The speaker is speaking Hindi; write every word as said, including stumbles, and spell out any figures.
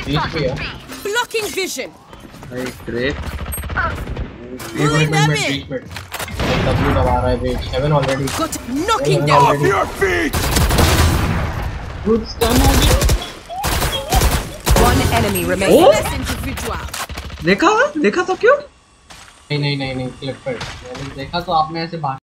बीच पे है। Blocking vision. भाई ग्रेट। एक मिनट में बीच में डब्ल्यू दबा रहा है wait seven already Got knocking down. Off your feet! Good stun हो गया। One enemy remains. Oh! Less individual. देखा देखा तो क्यों नहीं नहीं नहीं नहीं क्लिप पर मैंने देखा तो आप में ऐसे भाग